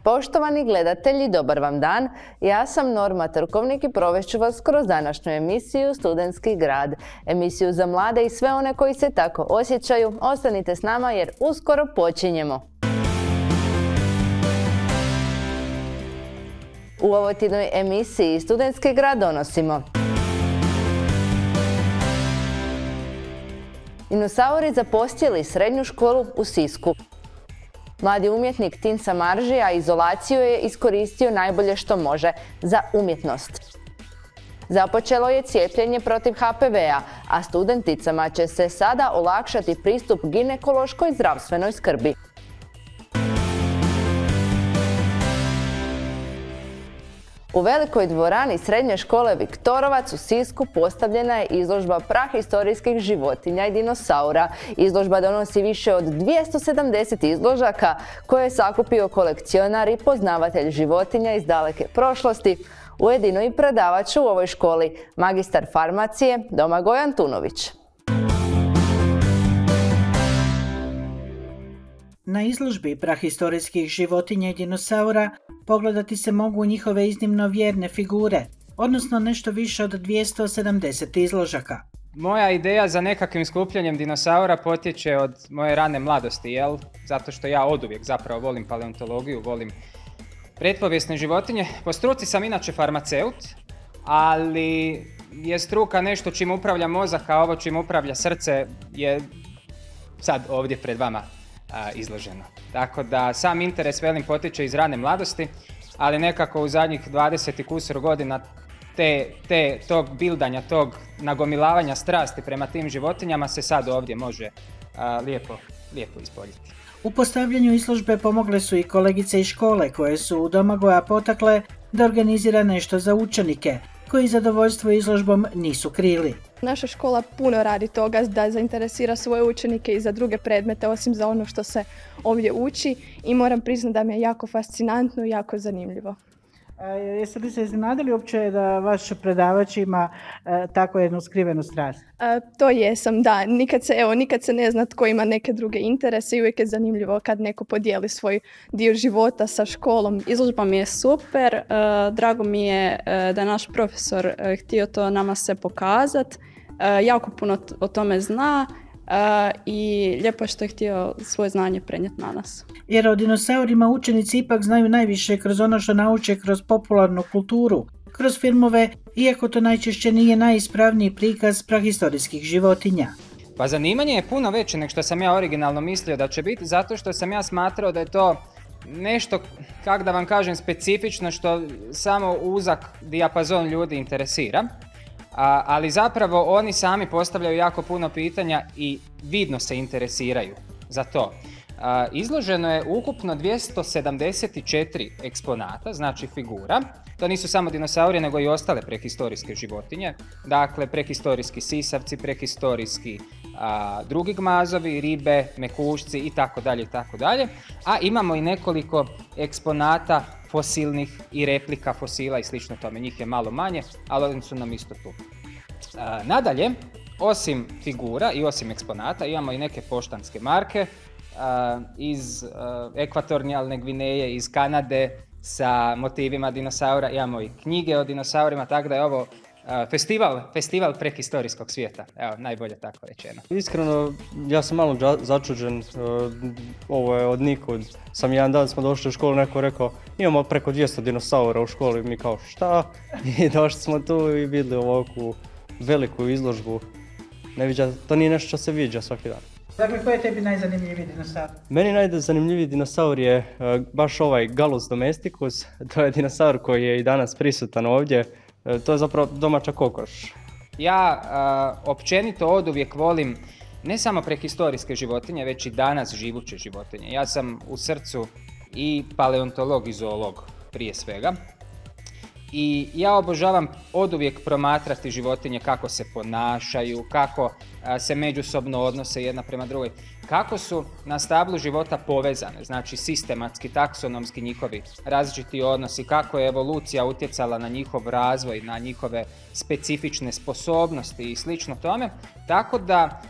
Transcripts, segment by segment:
Poštovani gledatelji, dobar vam dan. Ja sam Norma Trkovnik i provešću vas kroz današnju emisiju Studentski grad. Emisiju za mlade i sve one koji se tako osjećaju. Ostanite s nama jer uskoro počinjemo. U ovoj tjednoj emisiji Studentski grad donosimo: dinosauri zapostjeli srednju školu u Sisku. Mladi umjetnik Tin Samardžija izolaciju je iskoristio najbolje što može za umjetnost. Započelo je cijepljenje protiv HPV-a, a studenticama će se sada olakšati pristup ginekološkoj zdravstvenoj skrbi. U velikoj dvorani srednje škole Viktorovac u Sisku postavljena je izložba prahistorijskih životinja i dinosaura. Izložba donosi više od 270 izložaka koje je sakupio kolekcionar i poznavatelj životinja iz daleke prošlosti. Ujedno i predavač u ovoj školi, magistar farmacije Domagoj Antunović. Na izložbi prahistorijskih životinja i dinosaura pogledati se mogu njihove iznimno vjerne figure, odnosno nešto više od 270 izložaka. Moja ideja za nekakvim skupljanjem dinosaura potječe od moje rane mladosti, zato što ja oduvijek zapravo volim paleontologiju, volim pretpovijesne životinje. Po struci sam inače farmaceut, ali je struka nešto čim upravlja mozak, a ovo čim upravlja srce je sad ovdje pred vama izloženo. Tako da sam interes velim potječe iz rane mladosti, ali nekako u zadnjih 20 i kusur godina tog bildanja, tog nagomilavanja strasti prema tim životinjama se sad ovdje može lijepo ispoljiti. U postavljanju izložbe pomogle su i kolegice iz škole koje su Domagoja potakle da organizira nešto za učenike, koji zadovoljstvo izložbom nisu krili. Naša škola puno radi toga da zainteresira svoje učenike i za druge predmete osim za ono što se ovdje uči i moram priznati da mi je jako fascinantno i jako zanimljivo. Jeste li se iznenadili uopće da vaš predavač ima tako jednu skrivenu strast? To jesam, da. Nikad se ne zna tko ima neke druge interese i uvijek je zanimljivo kad neko podijeli svoj dio života sa školom. Izložba mi je super, drago mi je da je naš profesor htio to nama se pokazati, jako puno o tome zna. I lijepo je što je htio svoje znanje prenijeti na nas. Jer o dinosaurima učenici ipak znaju najviše kroz ono što nauče kroz popularnu kulturu, kroz filmove, iako to najčešće nije najispravniji prikaz prahistorijskih životinja. Pa zanimanje je puno veće nego što sam ja originalno mislio da će biti, zato što sam ja smatrao da je to nešto, kako da vam kažem, specifično što samo uzak dijapazon ljudi interesira. Ali zapravo oni sami postavljaju jako puno pitanja i vidno se interesiraju za to. Izloženo je ukupno 274 eksponata, znači figura. To nisu samo dinosauri, nego i ostale prehistorijske životinje. Dakle, prehistorijski sisavci, prehistorijski drugi gmazovi, ribe, mekušci itd. A imamo i nekoliko eksponata fosilnih i replika fosila i slično tome. Njih je malo manje, ali oni su nam isto tu. Nadalje, osim figura i osim eksponata, imamo i neke poštanske marke iz Ekvatorijalne Gvineje, iz Kanade sa motivima dinosaura. Imamo i knjige o dinosaurima, tako da je ovo festival prehistorijskog svijeta. Evo, najbolje tako rečeno. Iskreno, ja sam malo začuđen. Ovo je od nikud. Jedan dan smo došli u školu, neko rekao imamo preko 200 dinosaura u školi. Mi kao šta? I došli smo tu i vidjeli ovakvu veliku izložbu. To nije nešto što se viđa svaki dan. Dakle, koji je tebi najzanimljiviji dinosaur? Meni najzanimljiviji dinosaur je baš ovaj Gallus domesticus. To je dinosaur koji je i danas prisutan ovdje. To je zapravo domaća kokoš. Ja općenito oduvijek volim ne samo prehistorijske životinje, već i danas živuće životinje. Ja sam u srcu i paleontolog i zoolog prije svega. I ja obožavam oduvijek promatrati životinje kako se ponašaju, kako se međusobno odnose jedna prema drugoj, kako su na stablu života povezane, znači sistematski, taksonomski njihovi različiti odnosi, kako je evolucija utjecala na njihov razvoj, na njihove specifične sposobnosti i slično tome. Tako da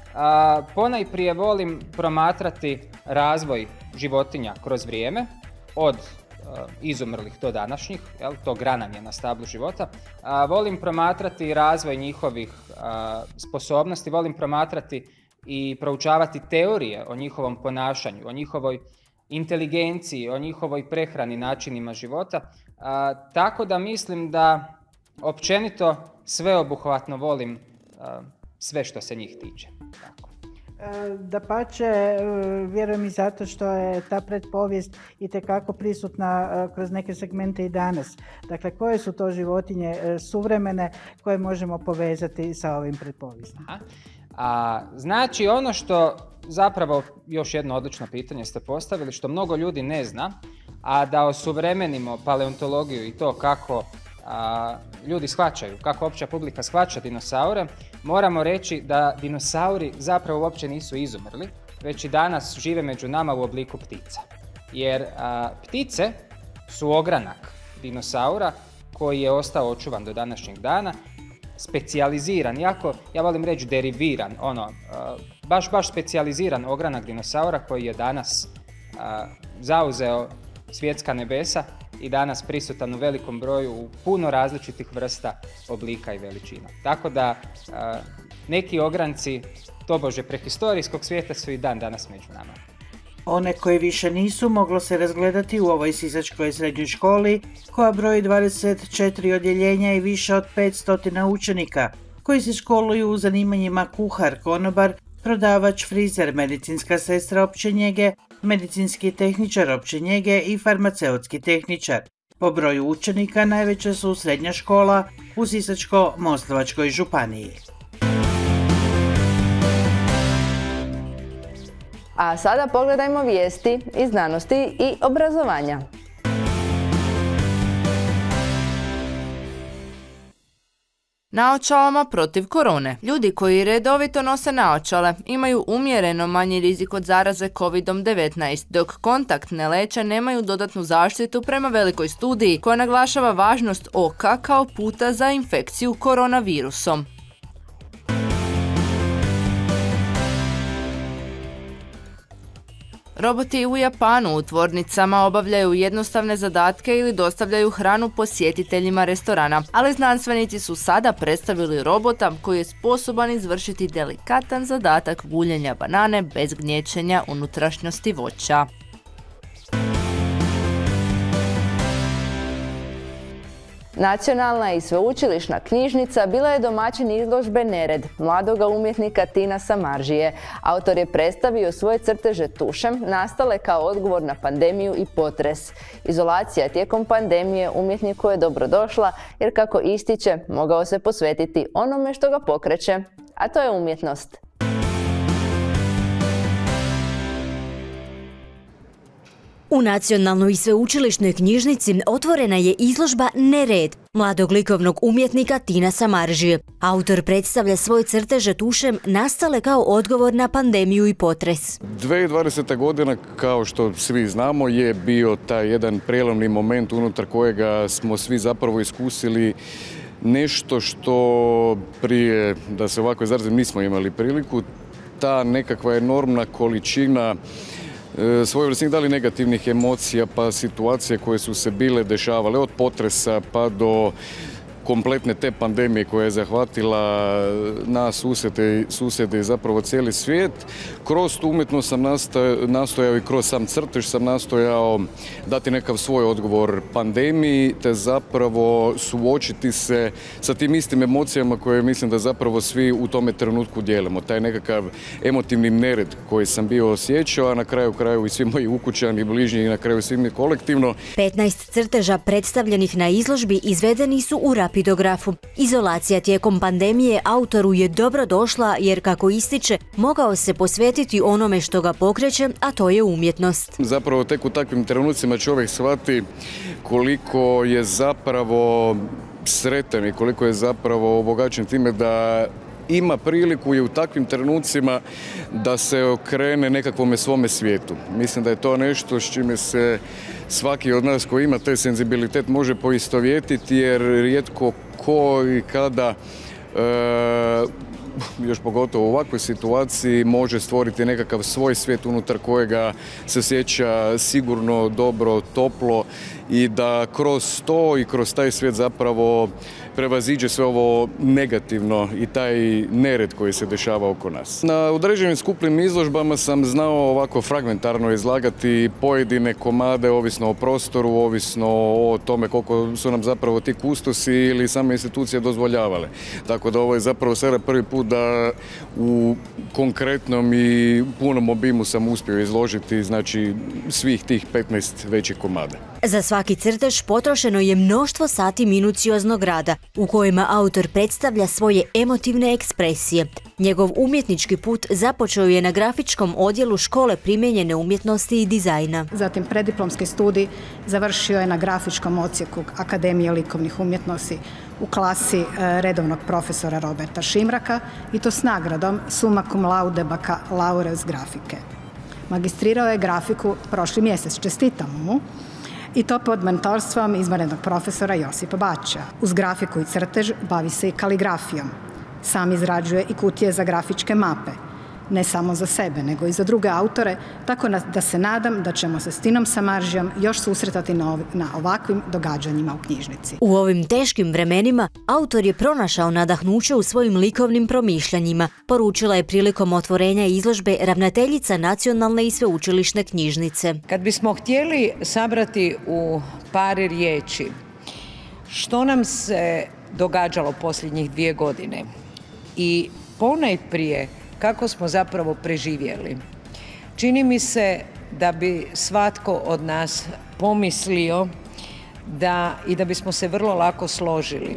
ponajprije volim promatrati razvoj životinja kroz vrijeme, od izumrlih do današnjih, to grananje na stablu života. Volim promatrati razvoj njihovih sposobnosti, volim promatrati i proučavati teorije o njihovom ponašanju, o njihovoj inteligenciji, o njihovoj prehrani, načinima života. Tako da mislim da općenito sveobuhvatno volim sve što se njih tiče. Tako. Dapače, vjerujem i zato što je ta predpovijest itekako prisutna kroz neke segmente i danas. Dakle, koje su to životinje suvremene koje možemo povezati sa ovim predpovijestima? Znači, ono što zapravo, još jedno odlično pitanje ste postavili, što mnogo ljudi ne zna, a da osuvremenimo paleontologiju i to kako ljudi shvaćaju, kako opća publika shvaća dinosaure, moramo reći da dinosauri zapravo uopće nisu izumrli, već i danas žive među nama u obliku ptica. Jer ptice su ogranak dinosaura koji je ostao očuvan do današnjeg dana, specijaliziran, jako, ja volim reći deriviran, baš specijaliziran ogranak dinosaura koji je danas zauzeo svjetska nebesa i danas prisutan u velikom broju u puno različitih vrsta, oblika i veličina. Tako da neki ogranci tobože prehistorijskog svijeta su i dan danas među nama. One koje više nisu moglo se razgledati u ovoj sisačkoj srednjoj školi koja broji 24 odjeljenja i više od 500 učenika koji se školuju u zanimanjima kuhar, konobar, prodavač, frizer, medicinska sestra opće njege, medicinski tehničar opće njege i farmaceutski tehničar. Po broju učenika najveća su srednja škola u Sisačko-moslavačkoj županiji. A sada pogledajmo vijesti iz znanosti i obrazovanja. Naočalama protiv korone. Ljudi koji redovito nose naočale imaju umjereno manji rizik od zaraze COVID-19, dok kontaktne leće nemaju dodatnu zaštitu prema velikoj studiji koja naglašava važnost oka kao puta za infekciju koronavirusom. Roboti u Japanu u tvornicama obavljaju jednostavne zadatke ili dostavljaju hranu posjetiteljima restorana, ali znanstvenici su sada predstavili robota koji je sposoban izvršiti delikatan zadatak guljenja banane bez gnječenja unutrašnjosti voća. Nacionalna i sveučilišna knjižnica bila je domaćin izložbe Nered mladoga umjetnika Tina Samardžije. Autor je predstavio svoje crteže tušem nastale kao odgovor na pandemiju i potres. Izolacija tijekom pandemije umjetniku je dobrodošla jer, kako ističe, mogao se posvetiti onome što ga pokreće, a to je umjetnost. U Nacionalnoj i sveučilišnoj knjižnici otvorena je izložba Nered mladog likovnog umjetnika Tina Samardžije. Autor predstavlja svoje crteže tušem nastale kao odgovor na pandemiju i potres. 2020. godina, kao što svi znamo, je bio taj jedan prijelomni moment unutar kojega smo svi zapravo iskusili nešto što prije, da se ovako izrazim, nismo imali priliku. Ta nekakva enormna količina svojevrsnih, da li negativnih emocija, pa situacije koje su se bile dešavale od potresa pa do kompletne te pandemije koja je zahvatila nas, susjede i zapravo cijeli svijet. Kroz tu umjetnost sam nastojao i kroz sam crtež sam nastojao dati nekakav svoj odgovor pandemiji, te zapravo suočiti se sa tim istim emocijama koje mislim da zapravo svi u tome trenutku dijelimo. Taj nekakav emotivni nered koji sam bio osjećao, a na kraju i svi moji ukućani, bližnji i na kraju svi mi kolektivno. 15 crteža predstavljenih na izložbi izvedeni su u rapidografu. Izolacija tijekom pandemije autoru je dobro došla jer, kako ističe, mogao se posvetiti onome što ga pokreće, a to je umjetnost. Zapravo tek u takvim trenucima čovjek shvati koliko je zapravo sretan i koliko je zapravo obogaćen time da ima priliku i u takvim trenucima da se okrene nekakvome svome svijetu. Mislim da je to nešto s čime se svaki od nas koji ima taj senzibilitet može poistovjetiti, jer rijetko ko i kada još pogotovo u ovakvoj situaciji, može stvoriti nekakav svoj svijet unutar kojega se osjeća sigurno, dobro, toplo i da kroz to i kroz taj svijet zapravo prevaziđe sve ovo negativno i taj nered koji se dešava oko nas. Na određenim skupnim izložbama sam znao ovako fragmentarno izlagati pojedine komade, ovisno o prostoru, ovisno o tome koliko su nam zapravo ti kustosi ili same institucije dozvoljavale. Tako da ovo je zapravo sada prvi put da u konkretnom i punom obimu sam uspio izložiti, znači, svih tih 15 većih komada. Za svaki crtež potrošeno je mnoštvo sati minucioznog rada u kojima autor predstavlja svoje emotivne ekspresije. Njegov umjetnički put započeo je na grafičkom odjelu Škole primijenjene umjetnosti i dizajna. Zatim preddiplomski studij završio je na grafičkom odsjeku Akademije likovnih umjetnosti u klasi redovnog profesora Roberta Šimraka i to s nagradom summa cum laude baccalaureus grafike. Magistrirao je grafiku prošli mjesec, čestitamo mu, i to pod mentorstvom izvanrednog profesora Josipa Bača. Uz grafiku i crtež bavi se i kaligrafijom. Sam izrađuje i kutije za grafičke mape. Ne samo za sebe, nego i za druge autore, tako da se nadam da ćemo se s Tinom Samaržijom još susretati na ovakvim događanjima u knjižnici. U ovim teškim vremenima autor je pronašao nadahnuće u svojim likovnim promišljanjima, poručila je prilikom otvorenja izložbe ravnateljica Nacionalne i sveučilišne knjižnice. Kad bismo htjeli sabrati u par riječi što nam se događalo posljednjih 2 godine i ponajprije kako smo zapravo preživjeli. Čini mi se da bi svatko od nas pomislio da bismo se vrlo lako složili.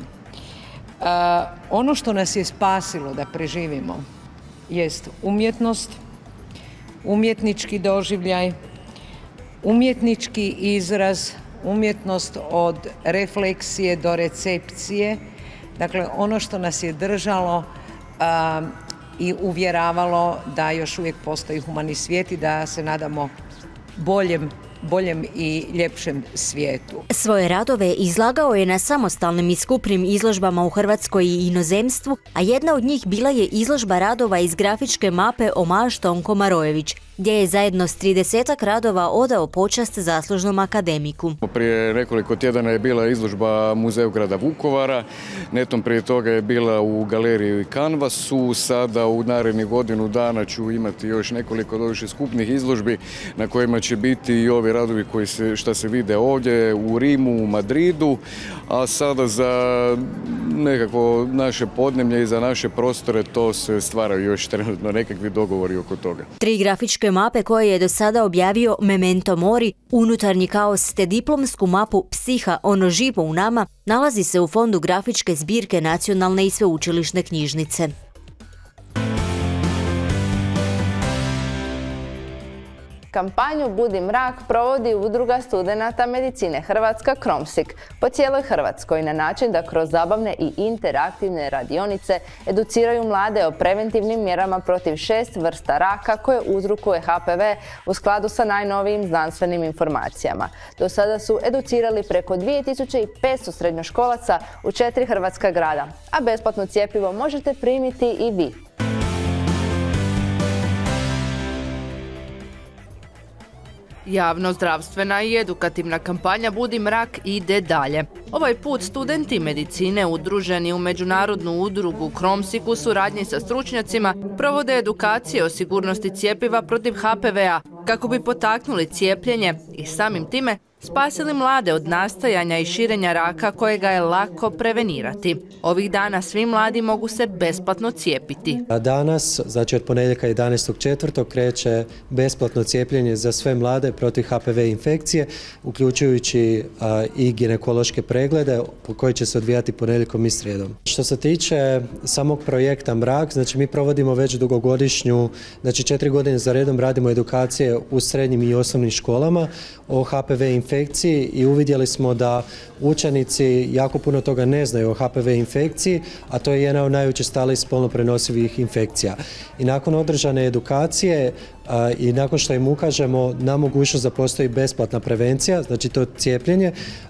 Ono što nas je spasilo da preživimo jest umjetnost, umjetnički doživljaj, umjetnički izraz, umjetnost od refleksije do recepcije. Dakle, ono što nas je držalo i uvjeravalo da još uvijek postoji humani svijet i da se nadamo boljem i ljepšem svijetu. Svoje radove izlagao je na samostalnim i skupnim izložbama u Hrvatskoj i inozemstvu, a jedna od njih bila je izložba radova iz grafičke mape Omaž Tonko Marojević, gdje je zajedno s 30-ak radova odao počast zaslužnom akademiku. Prije nekoliko tjedana je bila izložba Muzeju grada Vukovara, netom prije toga je bila u galeriji i Kanvasu, sada u narednih godinu dana ću imati još nekoliko doviše skupnih izložbi na kojima će biti i ovi radovi koji šta se vide ovdje u Rimu, u Madridu, a sada za nekako naše podneblje i za naše prostore to se stvaraju još trenutno nekakvi dogovori oko toga. 3 grafičke mape koje je do sada objavio Memento Mori, unutarnji kaos te diplomsku mapu Psiha, ono živo u nama, nalazi se u fondu grafičke zbirke Nacionalne i sveučilišne knjižnice. Kampanju Budi mrak provodi Udruga studenata medicine Hrvatska Kromsik po cijeloj Hrvatskoj na način da kroz zabavne i interaktivne radionice educiraju mlade o preventivnim mjerama protiv 6 vrsta raka koje uzrokuje HPV u skladu sa najnovijim znanstvenim informacijama. Do sada su educirali preko 2500 srednjoškolaca u 4 hrvatska grada, a besplatno cjepivo možete primiti i vi. Javno-zdravstvena i edukativna kampanja Budi mrak ide dalje. Ovaj put studenti medicine udruženi u međunarodnu udrugu Kromsik u suradnji sa stručnjacima provode edukacije o sigurnosti cjepiva protiv HPV-a kako bi potaknuli cijepljenje i samim time spasili mlade od nastajanja i širenja raka kojega je lako prevenirati. Ovih dana svi mladi mogu se besplatno cijepiti. Danas, znači od ponedjeljka 11.4. kreće besplatno cijepljenje za sve mlade protiv HPV infekcije, uključujući i ginekološke preglede koji će se odvijati ponedjeljkom i srijedom. Što se tiče samog projekta Mrak, znači mi provodimo već dugogodišnju, znači 4 godine za redom radimo edukacije u srednjim i osnovnim školama o HPV infekciji i uvidjeli smo da učenici jako puno toga ne znaju o HPV infekciji, a to je jedna od najučestalijih spolno prenosivih infekcija. I nakon održane edukacije i nakon što im ukažemo na mogućnost da postoji besplatna prevencija, znači to cijepljenje,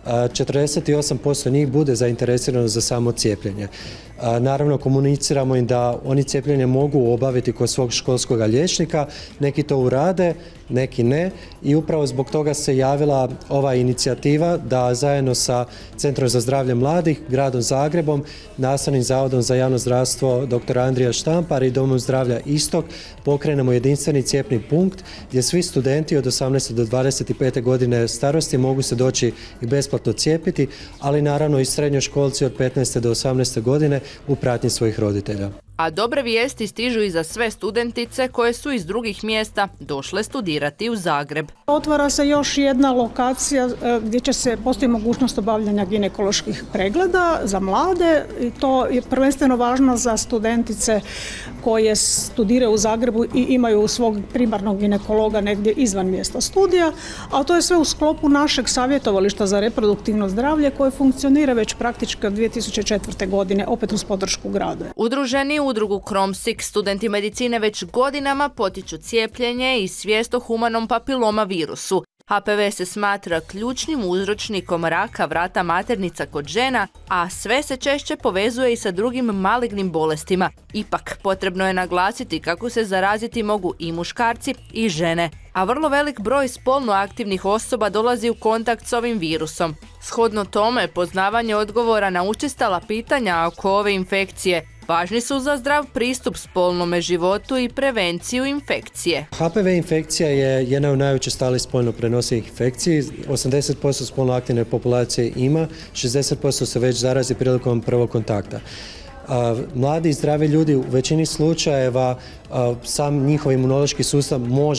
48% njih bude zainteresirano za samo cijepljenje. Naravno, komuniciramo im da oni cijepljenje mogu obaviti kod svog školskog liječnika, neki to urade, neki ne, i upravo zbog toga se javila ova inicijativa da zajedno sa Centrom za zdravlje mladih, Gradom Zagrebom, Nastavnim zavodom za javno zdravstvo dr. Andrija Štampar i Domom zdravlja Istok pokrenemo jedinstveni cijepni punkt gdje svi studenti od 18 do 25 godine starosti mogu se doći i besplatno cijepiti, ali naravno i srednjoškolci od 15 do 18 godine u pratnji svojih roditelja. A dobre vijesti stižu i za sve studentice koje su iz drugih mjesta došle studirati u Zagreb. Otvara se još jedna lokacija gdje postoji mogućnost obavljanja ginekoloških pregleda za mlade i to je prvenstveno važno za studentice koje studiraju u Zagrebu i imaju svog primarnog ginekologa negdje izvan mjesta studija, a to je sve u sklopu našeg savjetovališta za reproduktivno zdravlje koje funkcionira već praktički od 2004. godine, opet uz podršku grada. Udruženi u udrugu Kromsik, studenti medicine već godinama potiču cijepljenje i svijest o humanom papiloma virusu. HPV se smatra ključnim uzročnikom raka vrata maternica kod žena, a sve se češće povezuje i sa drugim malignim bolestima. Ipak, potrebno je naglasiti kako se zaraziti mogu i muškarci i žene, a vrlo velik broj spolno aktivnih osoba dolazi u kontakt s ovim virusom. Shodno tome, poznavanje odgovora na učestala pitanja oko ove infekcije važni su za zdrav pristup spolnome životu i prevenciju infekcije. HPV infekcija je jedna od najučestalijih spolno prenosivih infekciji. 80% spolno aktivne populacije ima, 60% se već zarazi prilikom prvog kontakta. Mladi i zdravi ljudi u većini slučajeva sam njihov imunološki sustav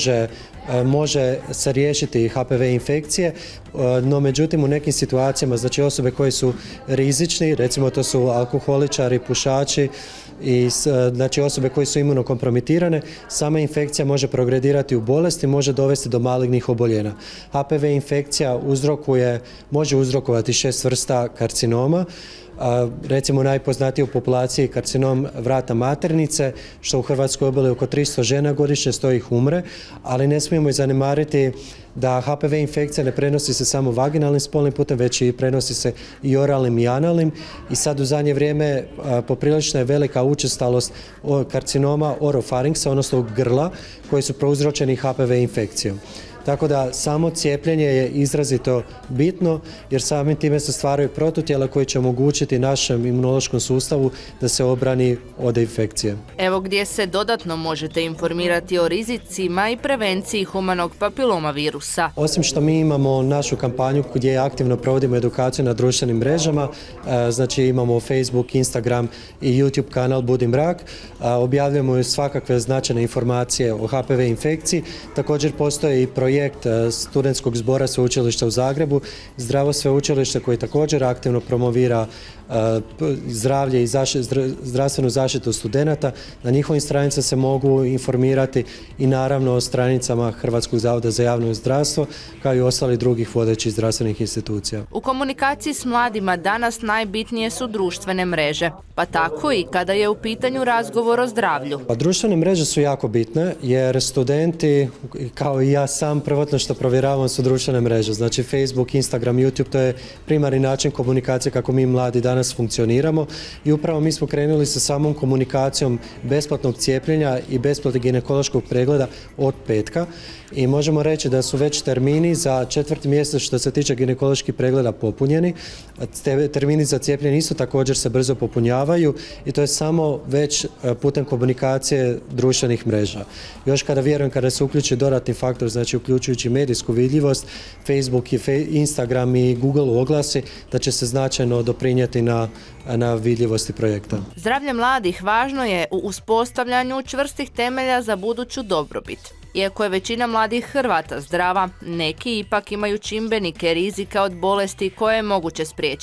može se riješiti HPV infekcije, no međutim u nekim situacijama, znači osobe koje su rizični, recimo to su alkoholičari, pušači i znači osobe koje su imunokompromitirane, sama infekcija može progredirati u bolest i može dovesti do malignih oboljenja. HPV infekcija može uzrokovati 6 vrsta karcinoma. Recimo najpoznatiji u populaciji karcinom vrata maternice, što u Hrvatskoj oboli oko 300 žena godišnje, 100 ih umre, ali ne smijemo i zanemariti da HPV infekcija ne prenosi se samo vaginalnim spolnim putem, već i prenosi se i oralnim i analnim, i sad u zadnje vrijeme poprilično je velika učestalost karcinoma orofarinksa, odnosno grla, koji su prouzročeni HPV infekcijom. Tako da samo cijepljenje je izrazito bitno jer samim time se stvaraju protutijela koji će omogućiti našem imunološkom sustavu da se obrani od infekcije. Evo gdje se dodatno možete informirati o rizicima i prevenciji humanog papiloma virusa. Osim što mi imamo našu kampanju gdje aktivno provodimo edukaciju na društvenim mrežama, znači imamo Facebook, Instagram i YouTube kanal Budim rak, objavljujemo svakakve značajne informacije o HPV infekciji, također postoji i projekt Studentskog zbora Sveučilišta u Zagrebu, Zdravo sveučilište, koji također aktivno promovira zdravlje i zdravstvenu zaštitu studenata. Na njihovim stranicama se mogu informirati i naravno o stranicama Hrvatskog zavoda za javno zdravstvo, kao i ostalih drugih vodećih zdravstvenih institucija. U komunikaciji s mladima danas najbitnije su društvene mreže, pa tako i kada je u pitanju razgovor o zdravlju. Društvene mreže su jako bitne jer studenti, kao i ja sam, prvotno što provjeravam su društvene mreže, znači Facebook, Instagram, YouTube, to je primarni način komunikacije kako mi mladi danas funkcioniramo i upravo mi smo krenuli sa samom komunikacijom besplatnog cijepljenja i besplatnog ginekološkog pregleda od petka i možemo reći da su već termini za 4. mjesec što se tiče ginekoloških pregleda popunjeni. Termini za cijepljenje isto također se brzo popunjavaju i to je samo već putem komunikacije društvenih mreža. Još kada se uključi dodatni faktor, znači uključujući medijsku vidljivost, Facebook, Instagram i Google oglasi, da će se značajno doprinijeti na vidljivosti projekta. Zdravlje mladih važno je u uspostavljanju čvrstih temelja za buduću dobrobit. Iako je većina mladih Hrvata zdrava, neki ipak imaju čimbenike rizika od bolesti koje je moguće spriječiti.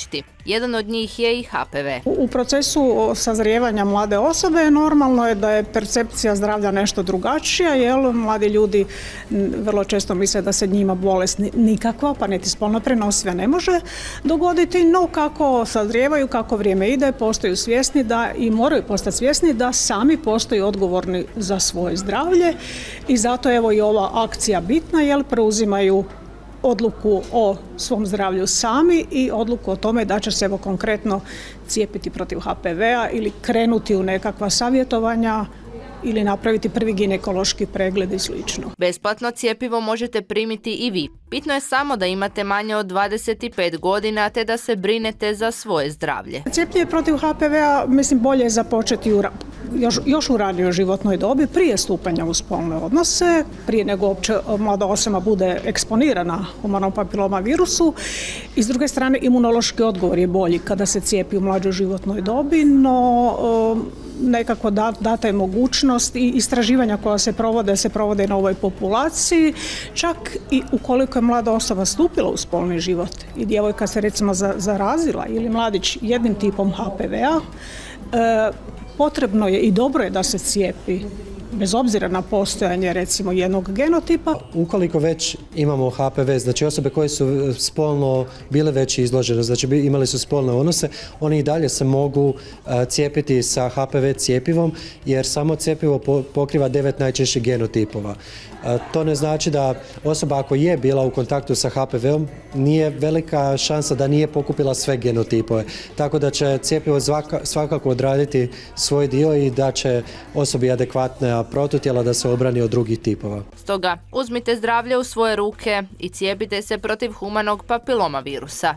Jedan od njih je i HPV. U procesu sazrijevanja mlade osobe normalno je da je percepcija zdravlja nešto drugačija, jer mladi ljudi vrlo često misle da se njima bolest nikakva, pa niti spolno prenosiva ne može dogoditi, no kako sazrijevaju, kako vrijeme ide, postaju svjesni da i moraju postati svjesni da sami postaju odgovorni za svoje zdravlje i zato evo i ova akcija bitna, jer preuzimaju odluku o svom zdravlju sami i odluku o tome da će se evo konkretno cijepiti protiv HPV-a ili krenuti u nekakva savjetovanja ili napraviti prvi ginekološki pregled i sl. Besplatno cjepivo možete primiti i vi. Bitno je samo da imate manje od 25 godina te da se brinete za svoje zdravlje. Cijepljenje protiv HPV-a mislim bolje je započeti još u ranijoj životnoj dobi, prije stupanja u spolne odnose, prije nego uopće mlada osoba bude eksponirana humanom papiloma virusu. I s druge strane imunološki odgovor je bolji kada se cijepi u mlađoj životnoj dobi, no nekako data je mogućnost i istraživanja koja se provode na ovoj populaciji, čak i ukoliko je mlada osoba stupila u spolni život i djevojka se recimo zarazila ili mladić jednim tipom HPV-a, potrebno je i dobro je da se cijepi bez obzira na postojanje recimo jednog genotipa. Ukoliko već imamo HPV, znači osobe koje su spolno bile već izložene, znači imali su spolne odnose, oni i dalje se mogu cijepiti sa HPV cijepivom jer samo cjepivo pokriva 9 najčešćih genotipova. To ne znači da osoba ako je bila u kontaktu sa HPV-om nije velika šansa da nije pokupila sve genotipove. Tako da će cjepivo svakako odraditi svoj dio i da će osobi adekvatna protutijela da se obrani od drugih tipova. Stoga uzmite zdravlje u svoje ruke i cijepite se protiv humanog papiloma virusa.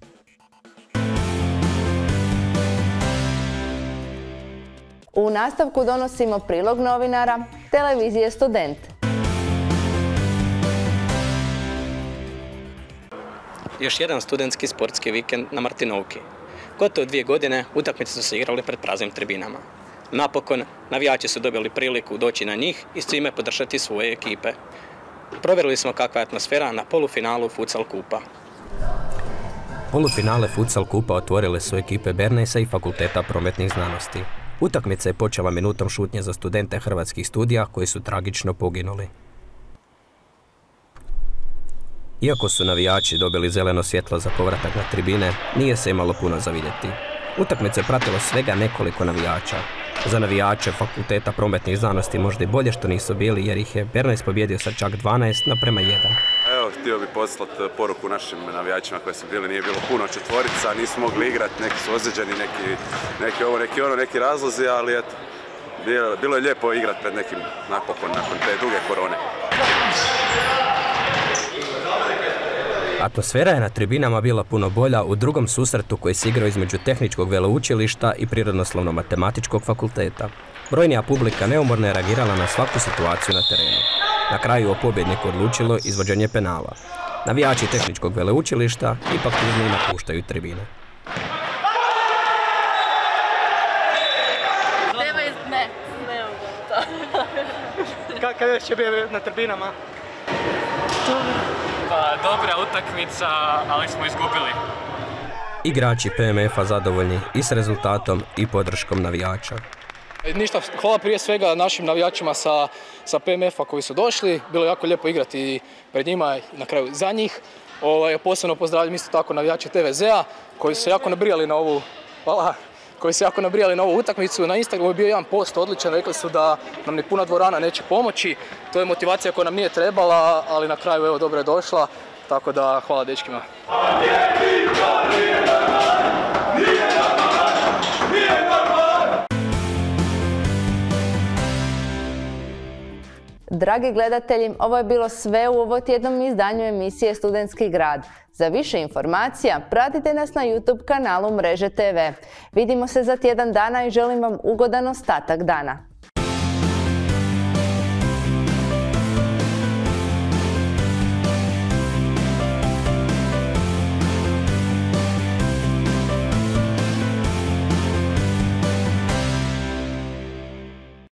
U nastavku donosimo prilog novinara televizije Student. Još jedan studentski sportski vikend na Martinovki. Gotovo 2 godine utakmice su se igrale pred praznim tribinama. Napokon, navijači su dobili priliku doći na njih i s time podržati svoje ekipe. Provjerili smo kakva je atmosfera na polufinalu Futsal kupa. Polufinale Futsal kupa otvorile su ekipe Bernesa i Fakulteta prometnih znanosti. Utakmica je počela minutom šutnje za studente hrvatskih studija koji su tragično poginuli. Iako su navijači dobili zeleno svjetlo za povratak na tribine, nije se imalo puno za vidjeti. Utakmice je pratilo svega nekoliko navijača. Za navijače Fakulteta prometnih znanosti možda i bolje što nisu bili jer ih je Bernays pobjedio sa čak 12:1. Evo, htio bih poslati poruku našim navijačima koji su bili, nije bilo puno četvorica, nisu mogli igrati, neki su ozlijeđeni, neki razlozi, ali eto, bilo je lijepo igrati pred nekim napokon nakon te duge korone. Atmosfera je na tribinama bila puno bolja u drugom susretu koji se igrao između Tehničkog veleučilišta i Prirodoslovno-matematičkog fakulteta. Brojnija publika neumorno je reagirala na svaku situaciju na terenu. Na kraju o pobjedniku odlučilo izvođenje penala. Navijači Tehničkog veleučilišta ipak tužni napuštaju tribine. Kada će biti na tribinama? Pa, dobra utakmica, ali smo izgubili. Igrači PMF-a zadovoljni i s rezultatom i podrškom navijača. Ništa, hvala prije svega našim navijačima sa PMF-a koji su došli. Bilo je jako lijepo igrati pred njima i na kraju za njih. Posebno pozdravljam isto tako navijače TVZ-a koji su se jako nabrijali na ovu utakmicu. Na Instagramu je bio jedan post odličan, rekli su da nam ni puna dvorana neće pomoći. To je motivacija koja nam nije trebala, ali na kraju evo dobro je došla, tako da hvala dečkima. Dragi gledatelji, ovo je bilo sve u ovo tjednom izdanju emisije Studentski grad. Za više informacija pratite nas na YouTube kanalu Mreže TV. Vidimo se za tjedan dana i želim vam ugodan ostatak dana.